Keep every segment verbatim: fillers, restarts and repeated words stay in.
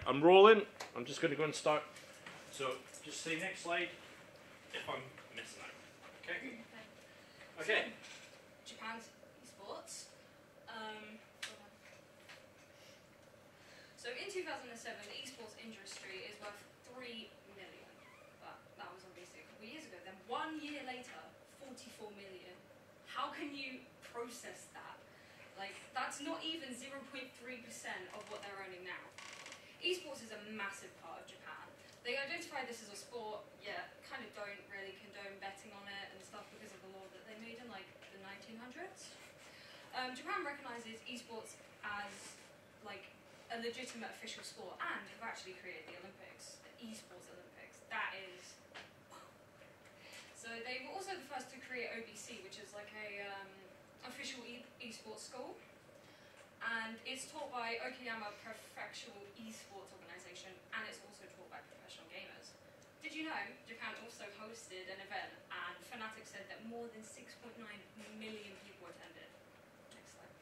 I'm rolling. I'm just going to go and start. So just say next slide if I'm missing out. Okay. Okay. So, Japan's esports. Um, so in two thousand seven, the esports industry is worth three million. But that was obviously a couple of years ago. Then one year later, forty-four million. How can you process that? Like, that's not even zero point three percent of what they're earning now. Esports is a massive part of Japan. They identify this as a sport, yeah, kind of don't really condone betting on it and stuff because of the law that they made in like the nineteen hundreds. Um, Japan recognises esports as like a legitimate official sport and have actually created the Olympics, the esports Olympics. That is. So they were also the first to create O B C, which is like a um, official e esports school. And it's taught by Okayama Prefectural Esports Organisation, and it's also taught by professional gamers. Did you know Japan also hosted an event, and Fanatics said that more than six point nine million people attended? Next slide.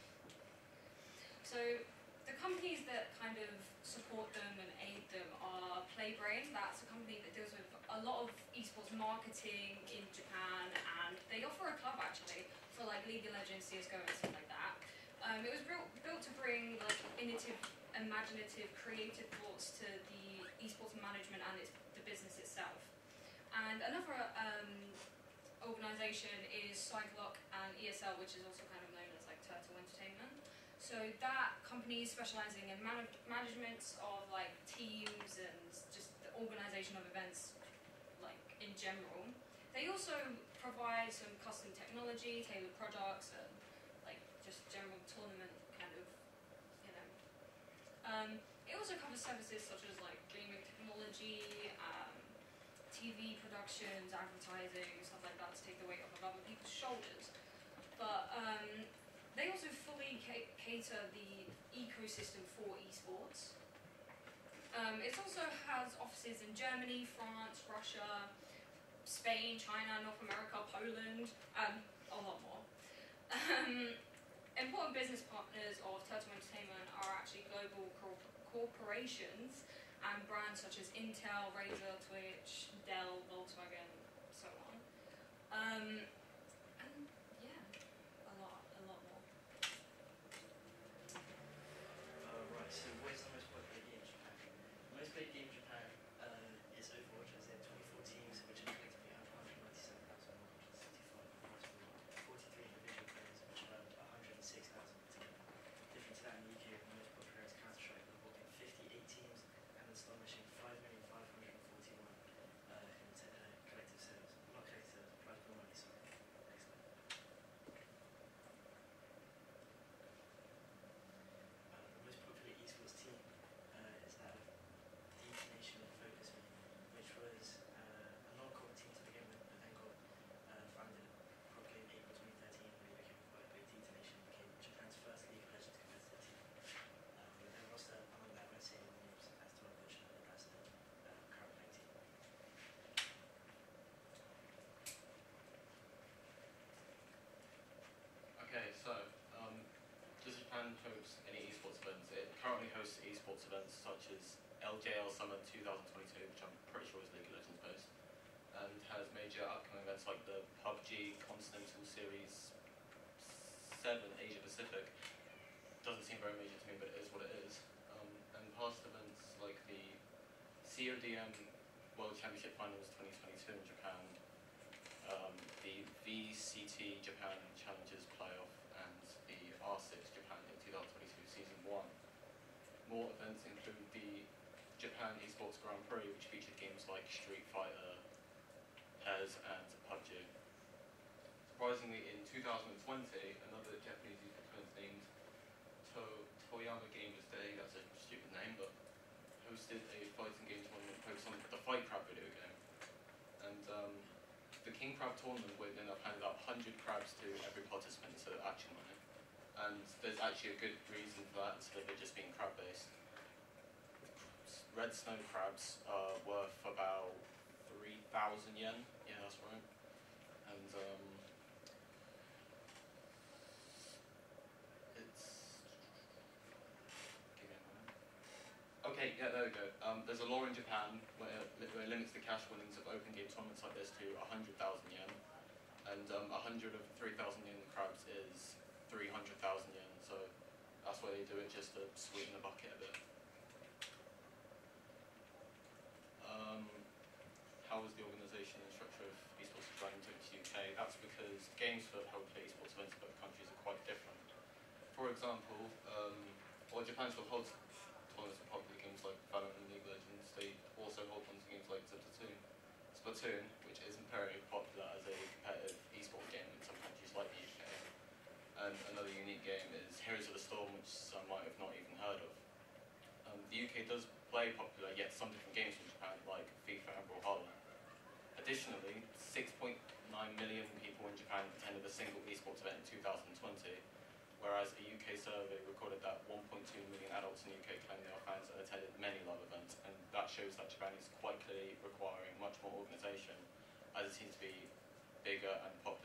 So the companies that kind of support them and aid them are Playbrain. That's a company that deals with a lot of esports marketing in Japan, and they offer a club actually for like League of Legends, C S G O, and stuff like that. Um, it was built, built to bring like innovative, imaginative, creative thoughts to the esports management and its, the business itself. And another um, organisation is Cyclock and E S L, which is also kind of known as like Turtle Entertainment. So that company is specialising in man management of like teams and just the organisation of events, like in general. They also provide some custom technology, tailored products, and just general tournament kind of, you know. Um, it also covers services such as like gaming technology, um, T V productions, advertising, stuff like that to take the weight off of other people's shoulders. But um, they also fully ca cater the ecosystem for esports. Um, it also has offices in Germany, France, Russia, Spain, China, North America, Poland, um, a lot more. Um, Important business partners of Turtle Entertainment are actually global corp corporations and brands such as Intel, Razer, Twitch, Dell, Volkswagen, so on. Um, and yeah, a lot, a lot more. Uh, right, so what is the most popular game in Japan? The most played game in Japan uh, is Overwatch, as there are twenty-four teams, which are collectively have one hundred ninety-seven thousand one hundred sixty-five forty-three individual players, which are about one hundred six thousand together. Different to that in the U K, the most popular is Counter-Strike, reporting fifty-eight teams and astonishing five million five hundred forty-one uh, in uh, collective sales. Not collective sales, prize pool money, sorry. Next slide. Uh, the most popular esports team uh, is that of Detonation and Focus Me, which was uh, a non-corp team to begin with, but then got uh, founded Prop Game April twenty thirteen, where they became quite big. Detonation became Japan's first League of Legends competitive team. Um, with their roster among their most stable names as to our version of that's the uh, current playing team. Okay, so um, does Japan host any esports events? It currently hosts esports events such as L J L Summer two thousand twenty-two, which I'm pretty sure is League of Legends based, and has major upcoming events like the P U B G Continental Series seven Asia Pacific. Doesn't seem very major to me, but it is what it is. Um, and past events like the C O D M World Championship Finals twenty twenty-two in Japan, um, the V C T Japan Challengers Playoff, and the R six Japan in two thousand twenty-two Season one. More events include the Japan Esports Grand Prix, which featured games like Street Fighter, P E S, and P U B G. Surprisingly, in two thousand twenty, another Japanese esports event named to Toyama Gamers Day, that's a stupid name, but hosted a fighting game tournament focused on the Fight Crab video game. And um, the King Crab tournament would end up handing out one hundred crabs to every participant instead of actual money. And there's actually a good reason for that, instead of it just being crab-based. Red snow crabs are worth about three thousand yen, yeah, that's right. And um, it's... Give me a moment. Okay, yeah. there we go. Um, there's a law in Japan where it, where it limits the cash winnings of open game tournaments like this to one hundred thousand yen, and um, one hundred of three thousand yen in crabs is three hundred thousand yen, so that's why they do it, just to sweeten the bucket a bit. Um, how is the organisation and structure of esports running to the U K? That's because games that help play esports events in both countries are quite different. For example, um, while Japan still holds tournaments for popular games like Valorant and League of Legends, they also hold ones for games like Splatoon, Splatoon, which isn't very popular as a competitive esports game in some countries like the U K. And another unique game is Heroes of the Storm, which some might have not even heard of. Um, the U K does play popular, yet some different games from Japan, like FIFA and Brawlhalla. Additionally, six point nine million people in Japan attended a single esports event in two thousand twenty, whereas a U K survey recorded that one point two million adults in the U K claim they are fans and attended many live events, and that shows that Japan is quite clearly requiring much more organisation, as it seems to be bigger and pop